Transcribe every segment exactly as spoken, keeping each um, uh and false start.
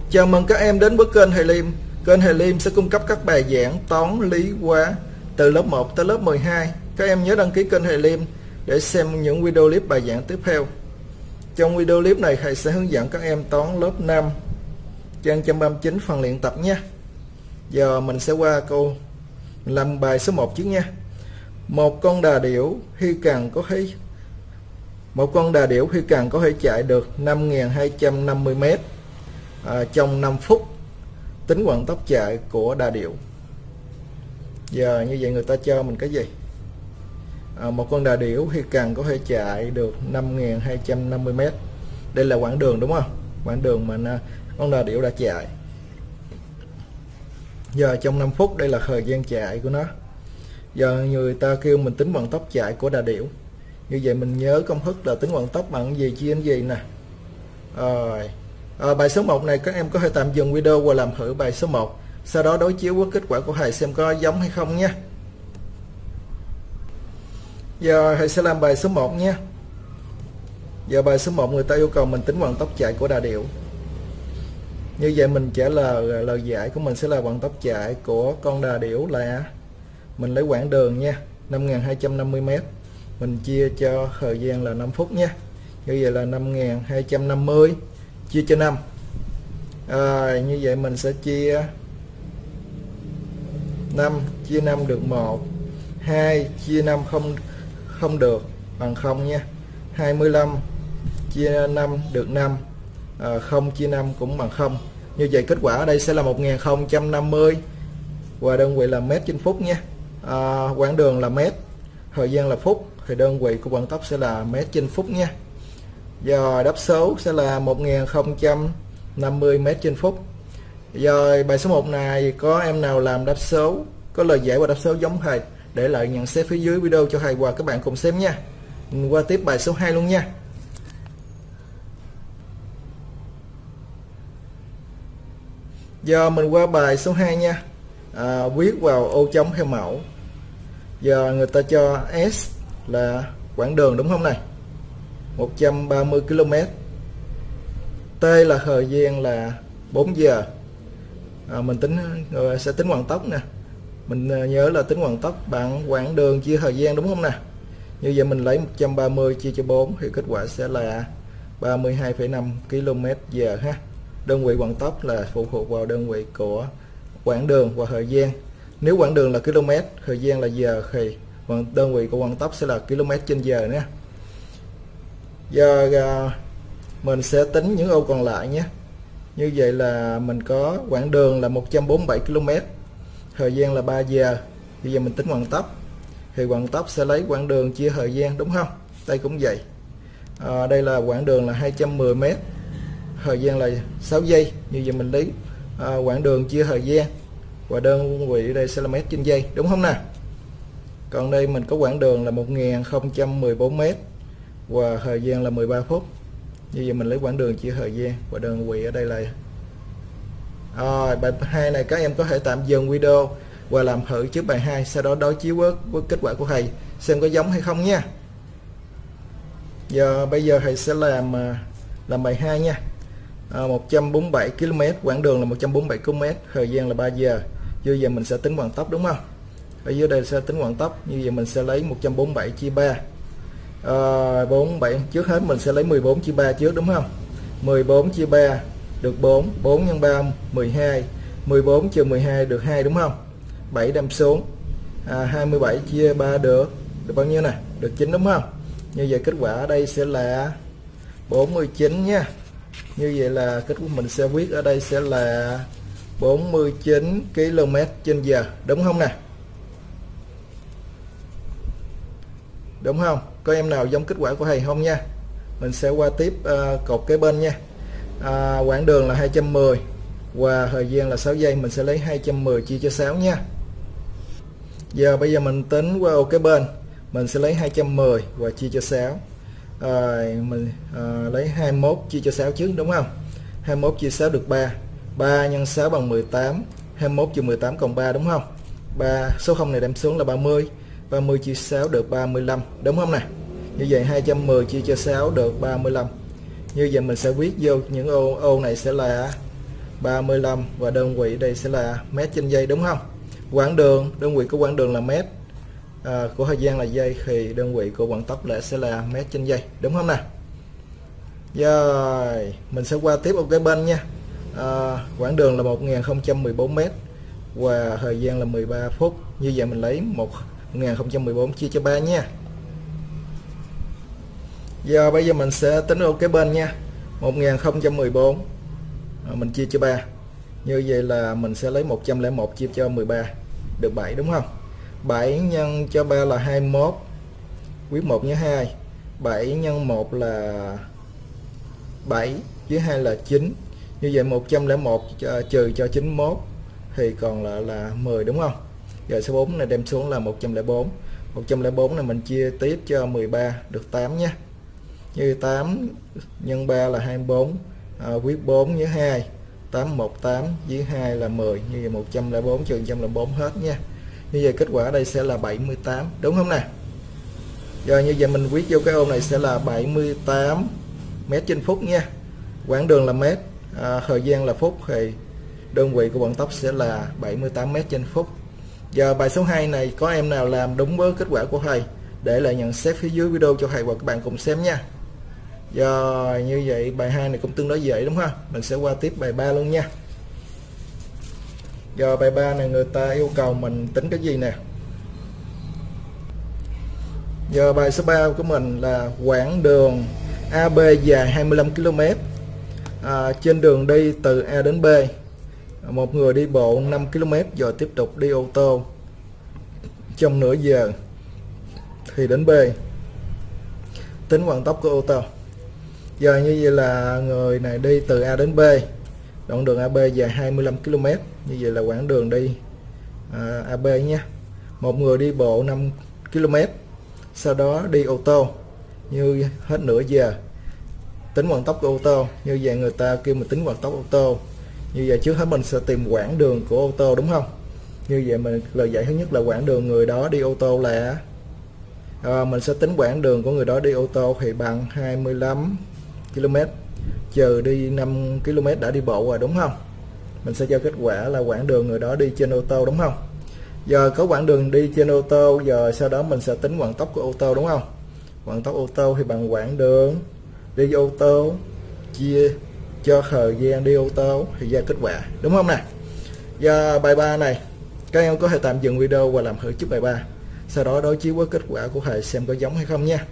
Chào mừng các em đến với kênh Thầy Liêm. Kênh Thầy Liêm sẽ cung cấp các bài giảng toán lý hóa từ lớp một tới lớp mười hai. Các em nhớ đăng ký kênh Thầy Liêm để xem những video clip bài giảng tiếp theo. Trong video clip này thầy sẽ hướng dẫn các em toán lớp năm trang một trăm ba mươi chín phần luyện tập nhé. Giờ mình sẽ qua câu mình làm bài số một trước nha. Một con đà điểu khi cần có thể một con đà điểu khi cần có thể chạy được năm nghìn hai trăm năm mươi mét à, trong năm phút. Tính vận tốc chạy của đà điểu. Giờ như vậy người ta cho mình cái gì? À, một con đà điểu khi cần có thể chạy được năm nghìn hai trăm năm mươi mét. Đây là quãng đường đúng không? Quãng đường mà con đà điểu đã chạy. Giờ trong năm phút đây là thời gian chạy của nó. Giờ người ta kêu mình tính vận tốc chạy của đà điểu. Như vậy mình nhớ công thức là tính vận tốc bằng gì chia đến gì nè. Rồi. À, bài số một này các em có thể tạm dừng video và làm thử bài số một. Sau đó đối chiếu với kết quả của thầy xem có giống hay không nhé. Giờ thầy sẽ làm bài số một nhé. Giờ bài số một người ta yêu cầu mình tính vận tốc chạy của đà điểu. Như vậy mình trả lời lời giải của mình sẽ là vận tốc chạy của con đà điểu là mình lấy quãng đường nha, năm nghìn hai trăm năm mươi mét. Mình chia cho thời gian là năm phút nhé. Như vậy là năm nghìn hai trăm năm mươi chia cho năm. À, như vậy mình sẽ chia năm chia năm được một, hai chia năm không không được bằng không nha. hai mươi lăm chia năm được năm, à, không chia năm cũng bằng không. Như vậy kết quả ở đây sẽ là một nghìn không trăm năm mươi và đơn vị là mét trên phút nha. À, quãng đường là mét, thời gian là phút, thì đơn vị của vận tốc sẽ là mét trên phút nha. Giờ đáp số sẽ là một nghìn không trăm năm mươi mét trên phút. Giờ bài số một này có em nào làm đáp số, có lời giải và đáp số giống thầy, để lại nhận xét phía dưới video cho thầy và các bạn cùng xem nha. Mình qua tiếp bài số hai luôn nha. Giờ mình qua bài số hai nha. À, viết vào ô trống theo mẫu. Giờ người ta cho S là quãng đường đúng không này, một trăm ba mươi ki lô mét. T là thời gian là bốn giờ. À, mình tính rồi sẽ tính vận tốc nè. Mình nhớ là tính vận tốc bằng quãng đường chia thời gian đúng không nè. Như vậy mình lấy một trăm ba mươi chia cho bốn thì kết quả sẽ là ba mươi hai phẩy năm ki lô mét giờ ha. Đơn vị vận tốc là phụ thuộc vào đơn vị của quãng đường và thời gian. Nếu quãng đường là km, thời gian là giờ thì đơn vị của vận tốc sẽ là km trên giờ nhé. Giờ mình sẽ tính những ô còn lại nhé. Như vậy là mình có quãng đường là một trăm bốn mươi bảy ki lô mét, thời gian là ba giờ. Bây giờ mình tính vận tốc thì vận tốc sẽ lấy quãng đường chia thời gian đúng không? Đây cũng vậy. À, đây là quãng đường là hai trăm mười mét, thời gian là sáu giây. Như vậy mình lấy à, quãng đường chia thời gian và đơn vị đây sẽ là mét trên giây đúng không nè. Còn đây mình có quãng đường là một nghìn không trăm mười bốn mét và thời gian là mười ba phút. Như vậy mình lấy quãng đường chia thời gian và đơn vị ở đây là à, bài hai này các em có thể tạm dừng video và làm thử trước bài hai, sau đó đối chiếu với, với kết quả của thầy xem có giống hay không nha. Giờ bây giờ thầy sẽ làm làm bài hai nha. À, một trăm bốn mươi bảy ki lô mét, quãng đường là một trăm bốn mươi bảy ki lô mét, thời gian là ba giờ. Như vậy mình sẽ tính vận tốc đúng không? Ở dưới đây sẽ tính vận tốc. Như vậy mình sẽ lấy một trăm bốn mươi bảy chia ba. À, bốn mươi bảy trước hết mình sẽ lấy mười bốn chia ba trước đúng không? mười bốn chia ba được bốn, bốn nhân ba mười hai, mười bốn trừ mười hai được hai đúng không? bảy đem xuống. À, hai mươi bảy chia ba được được bao nhiêu nè? Được chín đúng không? Như vậy kết quả ở đây sẽ là bốn mươi chín nha. Như vậy là kết quả mình sẽ viết ở đây sẽ là bốn mươi chín ki lô mét trên giờ đúng không nè? Đúng không? Có em nào giống kết quả của thầy không nha? Mình sẽ qua tiếp uh, cột kế bên nha. À, quãng đường là hai trăm mười và thời gian là sáu giây. Mình sẽ lấy hai trăm mười chia cho sáu nha. Giờ bây giờ mình tính qua ô kế bên. Mình sẽ lấy hai trăm mười và chia cho sáu. À, mình à, lấy hai mươi mốt chia cho sáu trước đúng không? hai mươi mốt chia sáu được ba. ba nhân sáu bằng mười tám. hai mươi mốt trừ mười tám cộng ba đúng không? ba số không này đem xuống là ba mươi. ba mươi chia sáu được ba mươi lăm đúng không nè? Như vậy hai trăm mười chia cho sáu được ba mươi lăm. Như vậy mình sẽ viết vô những ô ô này sẽ là ba mươi lăm và đơn vị đây sẽ là mét trên giây đúng không? Quãng đường, đơn vị của quãng đường là mét, à, của thời gian là giây, thì đơn vị của vận tốc lại sẽ là mét trên giây đúng không nào? Rồi mình sẽ qua tiếp ok bên nha. À, quãng đường là một nghìn không trăm mười bốn mét và thời gian là mười ba phút. Như vậy mình lấy một nghìn không trăm mười bốn chia cho ba nha. Giờ bây giờ mình sẽ tính ok bên nha. một nghìn không trăm mười bốn à, mình chia cho ba. Như vậy là mình sẽ lấy một trăm lẻ một chia cho mười ba được bảy đúng không? bảy nhân cho ba là hai mươi mốt. Quyết một nhớ hai. bảy nhân một là bảy, với hai là chín. Như vậy một trăm lẻ một trừ cho chín mươi mốt thì còn lại là mười đúng không? Giờ số bốn này đem xuống là một trăm lẻ bốn. một trăm lẻ bốn này mình chia tiếp cho mười ba được tám nhé. Như tám nhân ba là hai mươi bốn, à, quyết bốn với hai, tám một tám với hai là mười. Như vậy một trăm lẻ bốn trừ một trăm lẻ bốn hết nha. Như vậy kết quả ở đây sẽ là bảy mươi tám đúng không nè? Giờ như vậy mình viết vô cái ô này sẽ là bảy mươi tám mét trên phút nha. Quãng đường là mét, à, thời gian là phút, thì đơn vị của vận tốc sẽ là bảy mươi tám mét trên phút. Giờ bài số hai này có em nào làm đúng với kết quả của thầy để lại nhận xét phía dưới video cho thầy và các bạn cùng xem nha. Giờ như vậy bài hai này cũng tương đối dễ đúng không? Mình sẽ qua tiếp bài ba luôn nha. Giờ bài ba này người ta yêu cầu mình tính cái gì nè? Giờ bài số ba của mình là quãng đường a bê dài hai mươi lăm ki lô mét, à, trên đường đi từ A đến B, một người đi bộ năm ki lô mét rồi tiếp tục đi ô tô trong nửa giờ thì đến B. Tính vận tốc của ô tô. Giờ như vậy là người này đi từ A đến B, đoạn đường a bê dài hai mươi lăm ki lô mét, như vậy là quãng đường đi à, a bê nha. Một người đi bộ năm ki lô mét, sau đó đi ô tô như hết nửa giờ. Tính vận tốc của ô tô. Như vậy người ta kêu mình tính vận tốc ô tô. Như vậy trước hết mình sẽ tìm quãng đường của ô tô đúng không? Như vậy mình lời giải thứ nhất là quãng đường người đó đi ô tô là à, mình sẽ tính quãng đường của người đó đi ô tô thì bằng hai mươi lăm ki lô mét trừ đi năm ki lô mét đã đi bộ rồi đúng không? Mình sẽ cho kết quả là quãng đường người đó đi trên ô tô đúng không? Giờ có quãng đường đi trên ô tô, giờ sau đó mình sẽ tính vận tốc của ô tô đúng không? Vận tốc ô tô thì bằng quãng đường đi ô tô chia cho thời gian đi ô tô thì ra kết quả đúng không nè? Giờ bài ba này các em có thể tạm dừng video và làm thử trước bài ba, sau đó đối chiếu với kết quả của thầy xem có giống hay không nha.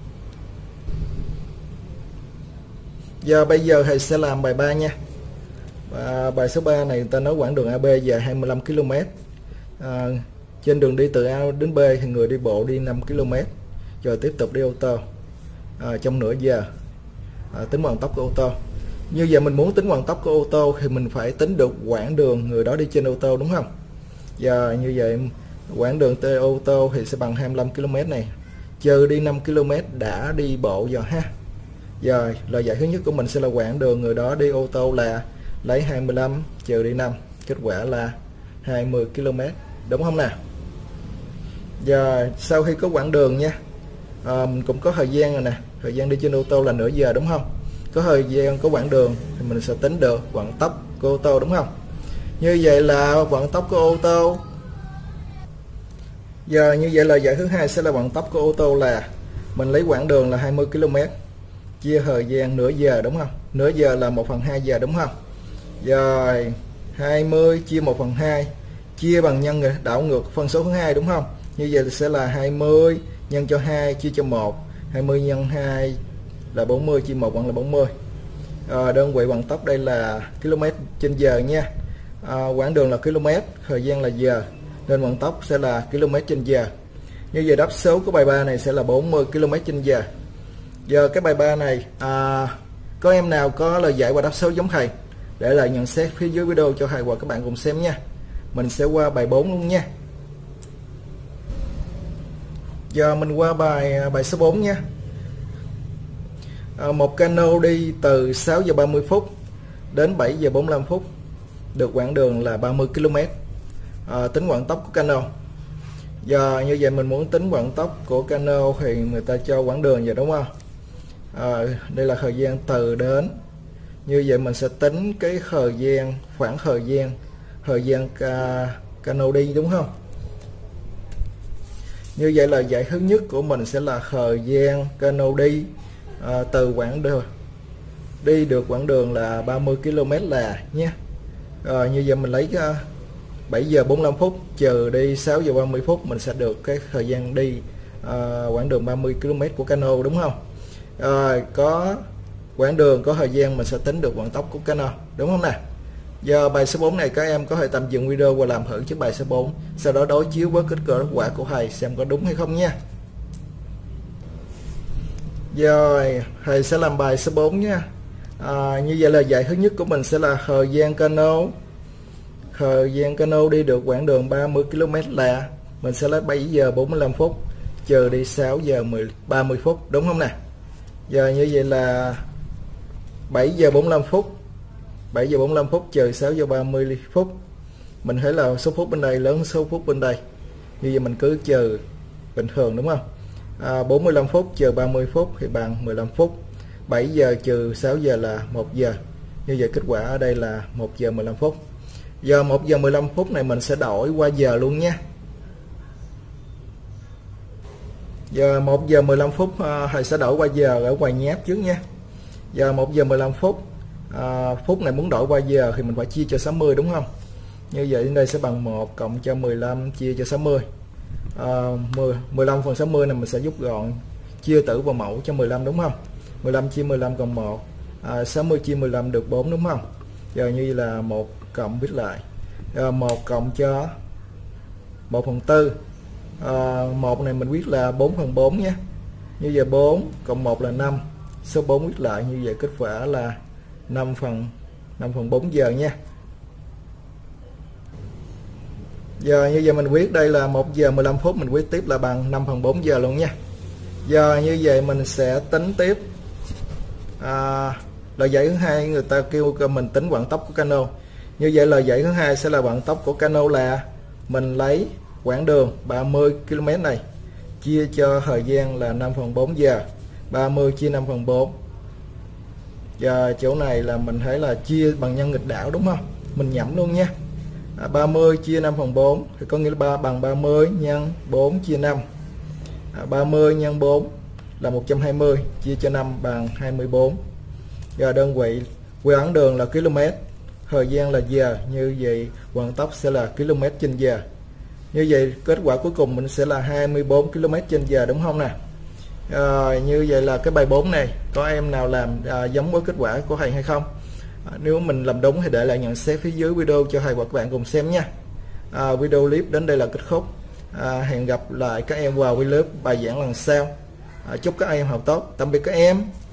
Giờ bây giờ thầy sẽ làm bài ba nha. Và bài số ba này người ta nói quãng đường a bê dài hai mươi lăm ki lô mét, à, trên đường đi từ A đến B thì người đi bộ đi năm ki lô mét rồi tiếp tục đi ô tô à, trong nửa giờ. À, tính vận tốc của ô tô. Như vậy mình muốn tính vận tốc của ô tô thì mình phải tính được quãng đường người đó đi trên ô tô đúng không? Giờ như vậy quãng đường tới ô tô thì sẽ bằng hai mươi lăm ki lô mét này trừ đi năm ki lô mét đã đi bộ giờ ha. Giờ lời giải thứ nhất của mình sẽ là quãng đường người đó đi ô tô là lấy hai mươi lăm trừ đi năm, kết quả là hai mươi ki lô mét đúng không nào? Giờ sau khi có quãng đường nha, à, mình cũng có thời gian rồi nè. Thời gian đi trên ô tô là nửa giờ đúng không? Có thời gian có quãng đường thì mình sẽ tính được vận tốc của ô tô đúng không? Như vậy là vận tốc của ô tô. Giờ như vậy là giải thứ hai sẽ là vận tốc của ô tô là mình lấy quãng đường là hai mươi ki lô mét chia thời gian nửa giờ đúng không? Nửa giờ là một phần hai giờ đúng không? Rồi hai mươi chia một phần hai chia bằng nhân đảo ngược phân số thứ hai đúng không? Như vậy sẽ là hai mươi nhân cho hai chia cho một, hai mươi nhân hai là bốn mươi chia một bằng là bốn mươi. À, đơn vị vận tốc đây là km trên giờ nha. À, quãng đường là km, thời gian là giờ nên vận tốc sẽ là km trên giờ. Như vậy đáp số của bài ba này sẽ là bốn mươi ki lô mét trên giờ. Giờ cái bài ba này à, có em nào có lời giải và đáp số giống thầy để lại nhận xét phía dưới video cho thầy và các bạn cùng xem nha. Mình sẽ qua bài bốn luôn nha. Giờ mình qua bài bài số bốn nha. À, một cano đi từ sáu giờ ba mươi phút đến bảy giờ bốn mươi lăm phút, được quãng đường là ba mươi ki lô mét. À, tính vận tốc của cano. Giờ như vậy mình muốn tính vận tốc của cano thì người ta cho quãng đường vậy đúng không? À, đây là thời gian từ đến Như vậy mình sẽ tính cái thời gian, khoảng thời gian thời gian ca, cano đi đúng không? Như vậy là giải thứ nhất của mình sẽ là thời gian cano đi à, từ quãng đường đi được quãng đường là ba mươi ki lô mét là nhé. Rồi như vậy mình lấy uh, bảy giờ bốn mươi lăm phút trừ đi sáu giờ ba mươi phút, mình sẽ được cái thời gian đi uh, quãng đường ba mươi ki lô mét của cano đúng không? Rồi có quãng đường có thời gian mình sẽ tính được vận tốc của cano đúng không nè? Giờ bài số bốn này các em có thể tạm dừng video và làm thử trước bài số bốn, sau đó đối chiếu với kết quả của thầy xem có đúng hay không nha. Rồi thầy sẽ làm bài số bốn nha. À, như vậy là giải thứ nhất của mình sẽ là thời gian cano thời gian cano đi được quãng đường ba mươi ki lô mét là mình sẽ lấy bảy giờ bốn mươi lăm phút trừ đi sáu giờ ba mươi phút đúng không nè? Giờ như vậy là bảy giờ bốn mươi lăm phút bảy giờ bốn mươi lăm phút trừ sáu giờ ba mươi phút, mình thấy là số phút bên đây lớn hơn số phút bên đây, như vậy mình cứ trừ bình thường đúng không? À, bốn mươi lăm phút trừ ba mươi phút thì bằng mười lăm phút, bảy giờ trừ sáu giờ là một giờ, như vậy kết quả ở đây là một giờ mười lăm phút. Giờ một giờ mười lăm phút này mình sẽ đổi qua giờ luôn nha. Giờ một giờ mười lăm phút thầy sẽ đổi qua giờ ở ngoài nháp trước nha. Giờ một giờ mười lăm phút, à, phút này muốn đổi qua giờ thì mình phải chia cho sáu mươi đúng không? Như vậy đây sẽ bằng một cộng cho mười lăm chia cho sáu mươi. À, mười, mười lăm phần sáu mươi này mình sẽ rút gọn chia tử vào mẫu cho mười lăm đúng không? mười lăm chia mười lăm còn một, à, sáu mươi chia mười lăm được bốn đúng không? Giờ như là một cộng viết lại. À, một cộng cho một phần tư. À, một này mình viết là bốn phần bốn nhé. Như vậy bốn cộng một là năm. Số bốn viết lại như vậy kết quả là năm phần năm phần bốn giờ nha. Giờ như vậy mình viết đây là một giờ mười lăm phút, mình viết tiếp là bằng năm phần bốn giờ luôn nha. Giờ như vậy mình sẽ tính tiếp à, lời giải thứ hai, người ta kêu mình tính vận tốc của cano. Như vậy lời giải thứ hai sẽ là vận tốc của cano là mình lấy quãng đường ba mươi ki lô mét này chia cho thời gian là năm phần bốn giờ, ba mươi chia năm phần bốn. Giờ chỗ này là mình thấy là chia bằng nhân nghịch đảo đúng không? Mình nhẩm luôn nha. À, ba mươi chia năm phần bốn thì có nghĩa là ba bằng ba mươi nhân bốn chia năm. À, ba mươi nhân bốn là một trăm hai mươi, chia cho năm bằng hai mươi bốn. Giờ đơn vị quãng đường là km, thời gian là giờ, như vậy vận tốc sẽ là km trên giờ. Như vậy kết quả cuối cùng mình sẽ là hai mươi bốn ki lô mét trên giờ đúng không nè? À, như vậy là cái bài bốn này có em nào làm à, giống với kết quả của thầy hay không? À, nếu mình làm đúng thì để lại nhận xét phía dưới video cho thầy và các bạn cùng xem nha. À, video clip đến đây là kết thúc. À, hẹn gặp lại các em vào video bài giảng lần sau. À, chúc các em học tốt, tạm biệt các em.